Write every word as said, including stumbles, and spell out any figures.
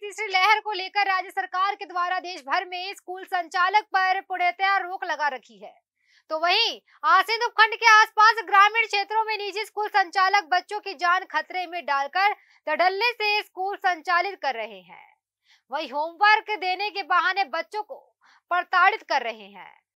तीसरी लहर को लेकर राज्य सरकार के द्वारा देश भर में स्कूल संचालक पर पूर्णतया रोक लगा रखी है, तो वहीं आसिंद उपखंड के आसपास ग्रामीण क्षेत्रों में निजी स्कूल संचालक बच्चों की जान खतरे में डालकर धड़ल्ले से स्कूल संचालित कर रहे हैं। वहीं होमवर्क देने के बहाने बच्चों को प्रताड़ित कर रहे हैं।